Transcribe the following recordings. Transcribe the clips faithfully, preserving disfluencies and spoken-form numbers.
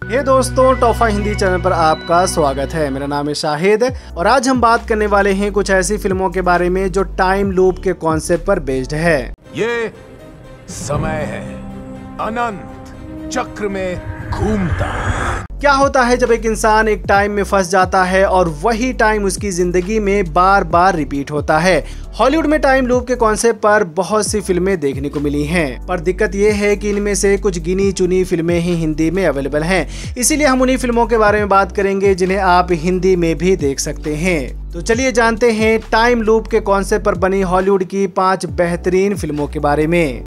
हे hey दोस्तों, top five Hindi channel पर आपका स्वागत है। मेरा नाम है शाहिद और आज हम बात करने वाले हैं कुछ ऐसी फिल्मों के बारे में जो टाइम लूप के कॉन्सेप्ट पर बेस्ड है। ये समय है अनंत चक्र में घूमता। क्या होता है जब एक इंसान एक टाइम में फंस जाता है और वही टाइम उसकी जिंदगी में बार बार रिपीट होता है। हॉलीवुड में टाइम लूप के कॉन्सेप्ट पर बहुत सी फिल्में देखने को मिली हैं, पर दिक्कत ये है कि इनमें से कुछ गिनी चुनी फिल्में ही हिंदी में अवेलेबल हैं। इसीलिए हम उन्हीं फिल्मों के बारे में बात करेंगे जिन्हें आप हिंदी में भी देख सकते हैं। तो चलिए जानते हैं टाइम लूप के कॉन्सेप्ट पर बनी हॉलीवुड की पांच बेहतरीन फिल्मों के बारे में।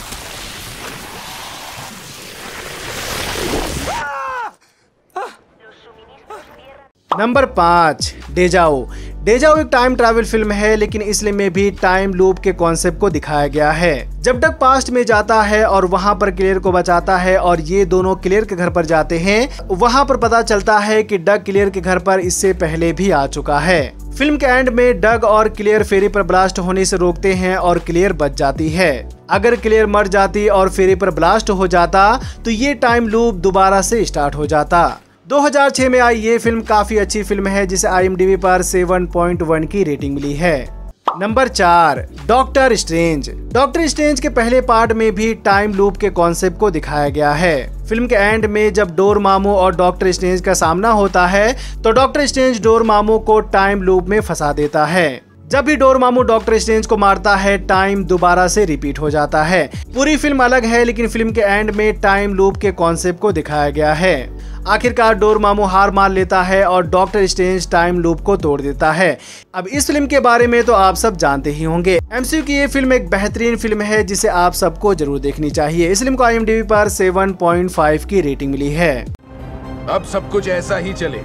नंबर पाँच, डेजाऊ। डेजाऊ एक टाइम ट्रैवल फिल्म है, लेकिन इसलिए में भी टाइम लूप के कॉन्सेप्ट को दिखाया गया है। जब डग पास्ट में जाता है और वहां पर क्लेयर को बचाता है और ये दोनों क्लेयर के घर पर जाते हैं, वहां पर पता चलता है कि डग क्लेयर के घर पर इससे पहले भी आ चुका है। फिल्म के एंड में डग और क्लेयर फेरी पर ब्लास्ट होने से रोकते हैं और क्लेयर बच जाती है। अगर क्लेयर मर जाती और फेरी पर ब्लास्ट हो जाता तो ये टाइम लूप दोबारा से स्टार्ट हो जाता। दो हज़ार छह में आई ये फिल्म काफी अच्छी फिल्म है जिसे आई एम डी बी पर सात पॉइंट एक की रेटिंग मिली है। नंबर चार, डॉक्टर स्ट्रेंज। डॉक्टर स्ट्रेंज के पहले पार्ट में भी टाइम लूप के कॉन्सेप्ट को दिखाया गया है। फिल्म के एंड में जब डोरमामू और डॉक्टर स्ट्रेंज का सामना होता है तो डॉक्टर स्ट्रेंज डोरमामू को टाइम लूप में फंसा देता है। जब भी डोरमामू डॉक्टर स्ट्रेंज को मारता है, टाइम दोबारा से रिपीट हो जाता है। पूरी फिल्म अलग है, लेकिन फिल्म के एंड में टाइम लूप के कॉन्सेप्ट को दिखाया गया है। आखिरकार डोरमामू हार मान लेता है और डॉक्टर स्ट्रेंज टाइम लूप को तोड़ देता है। अब इस फिल्म के बारे में तो आप सब जानते ही होंगे। एम सी यू की ये फिल्म एक बेहतरीन फिल्म है जिसे आप सबको जरूर देखनी चाहिए। इस फिल्म को आई एम डी बी पर सात पॉइंट पाँच की रेटिंग मिली है। अब सब कुछ ऐसा ही चले।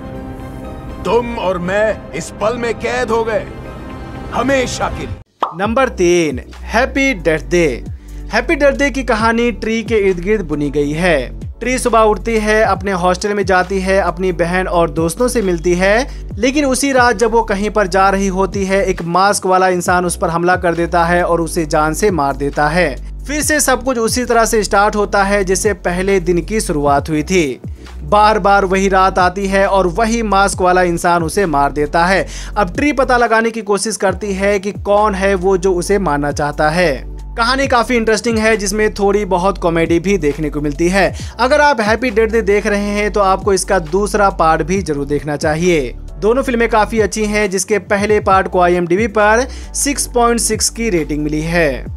तुम और मैं इस पल में कैद हो गए हमेशा के लिए। नंबर तीन, happy death day. Happy death day की कहानी ट्री के इर्द गिर्द बुनी गई है। ट्री सुबह उठती है, अपने हॉस्टल में जाती है, अपनी बहन और दोस्तों से मिलती है, लेकिन उसी रात जब वो कहीं पर जा रही होती है, एक मास्क वाला इंसान उस पर हमला कर देता है और उसे जान से मार देता है। फिर से सब कुछ उसी तरह से स्टार्ट होता है जैसे पहले दिन की शुरुआत हुई थी। बार बार वही रात आती है और वही मास्क वाला इंसान उसे मार देता है। अब ट्री पता लगाने की कोशिश करती है कि कौन है वो जो उसे मारना चाहता है। कहानी काफी इंटरेस्टिंग है जिसमें थोड़ी बहुत कॉमेडी भी देखने को मिलती है। अगर आप हैप्पी डेथ डे देख रहे हैं तो आपको इसका दूसरा पार्ट भी जरूर देखना चाहिए। दोनों फिल्में काफी अच्छी हैं, जिसके पहले पार्ट को आई एम डी बी पर छह पॉइंट छह की रेटिंग मिली है।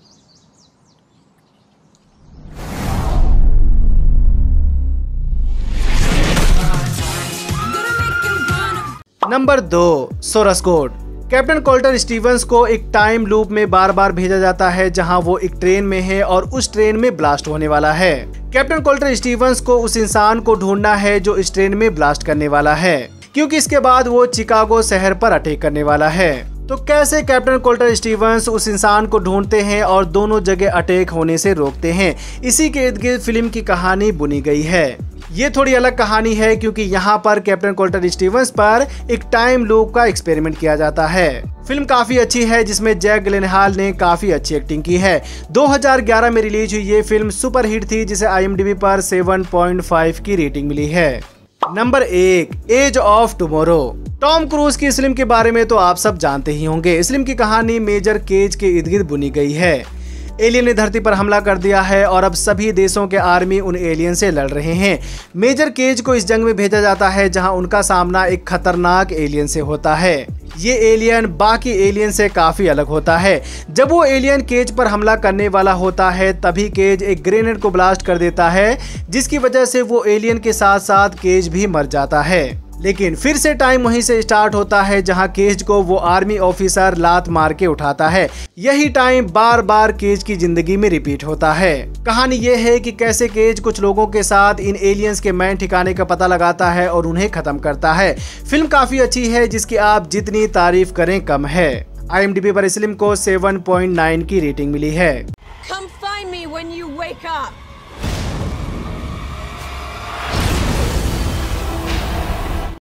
नंबर दो, source code. Captain Colter Stevens को एक टाइम लूप में बार बार भेजा जाता है जहां वो एक ट्रेन में है और उस ट्रेन में ब्लास्ट होने वाला है। कैप्टन कोल्टर स्टीवंस को उस इंसान को ढूंढना है जो इस ट्रेन में ब्लास्ट करने वाला है, क्योंकि इसके बाद वो चिकागो शहर पर अटैक करने वाला है। तो कैसे कैप्टन कोल्टर स्टीवंस उस इंसान को ढूंढते हैं और दोनों जगह अटैक होने से रोकते हैं, इसी के इर्द गिर्द फिल्म की कहानी बुनी गई है। ये थोड़ी अलग कहानी है क्योंकि यहाँ पर कैप्टन कोल्टर स्टीवंस पर एक टाइम लूप का एक्सपेरिमेंट किया जाता है। फिल्म काफी अच्छी है जिसमें जैक गिलेनहॉल ने काफी अच्छी एक्टिंग की है। दो हज़ार ग्यारह में रिलीज हुई ये फिल्म सुपर हिट थी जिसे आई एम डी बी पर सात पॉइंट पाँच की रेटिंग मिली है। नंबर एक, edge of tomorrow. Tom Cruise की इस फिल्म के बारे में तो आप सब जानते ही होंगे। इस फिल्म की कहानी मेजर केज के इर्द गिर्द बुनी गई है। एलियन ने धरती पर हमला कर दिया है और अब सभी देशों के आर्मी उन एलियन से लड़ रहे हैं। मेजर केज को इस जंग में भेजा जाता है जहां उनका सामना एक खतरनाक एलियन से होता है। ये एलियन बाकी एलियन से काफी अलग होता है। जब वो एलियन केज पर हमला करने वाला होता है तभी केज एक ग्रेनेड को ब्लास्ट कर देता है, जिसकी वजह से वो एलियन के साथ साथ केज भी मर जाता है। लेकिन फिर से टाइम वहीं से स्टार्ट होता है जहां केज को वो आर्मी ऑफिसर लात मार के उठाता है। यही टाइम बार बार केज की जिंदगी में रिपीट होता है। कहानी ये है कि कैसे केज कुछ लोगों के साथ इन एलियंस के मैन ठिकाने का पता लगाता है और उन्हें खत्म करता है। फिल्म काफी अच्छी है जिसकी आप जितनी तारीफ करें कम है। आई एम डी बी पर इस फिल्म को सात पॉइंट नौ की रेटिंग मिली है। Come find me when you wake up.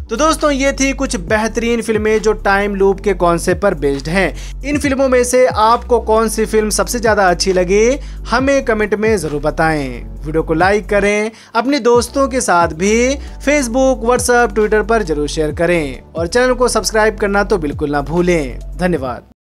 तो दोस्तों ये थी कुछ बेहतरीन फिल्में जो टाइम लूप के कॉन्सेप्ट पर बेस्ड हैं। इन फिल्मों में से आपको कौन सी फिल्म सबसे ज्यादा अच्छी लगी हमें कमेंट में जरूर बताएं। वीडियो को लाइक करें, अपने दोस्तों के साथ भी फेसबुक, व्हाट्सएप, ट्विटर पर जरूर शेयर करें और चैनल को सब्सक्राइब करना तो बिल्कुल ना भूलें। धन्यवाद।